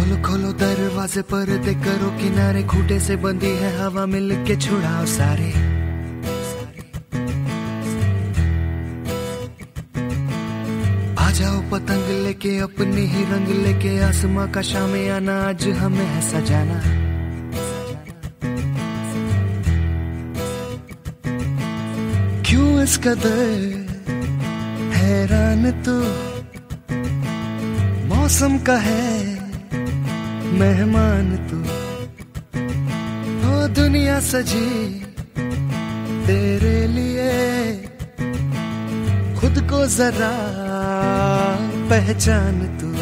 खोलो खोलो दरवाजे पर्दे करो किनारे, खूंटे से बंधी है हवा मिल के छुड़ाओ सारे। आ जाओ पतंग लेके अपने ही रंग लेके, आसमां का शाम आना आज हमें है सजाना। क्यों इस कदर हैरान तू, मौसम का है मेहमान तू। ओ दुनिया सजी तेरे लिए, खुद को जरा पहचान तू।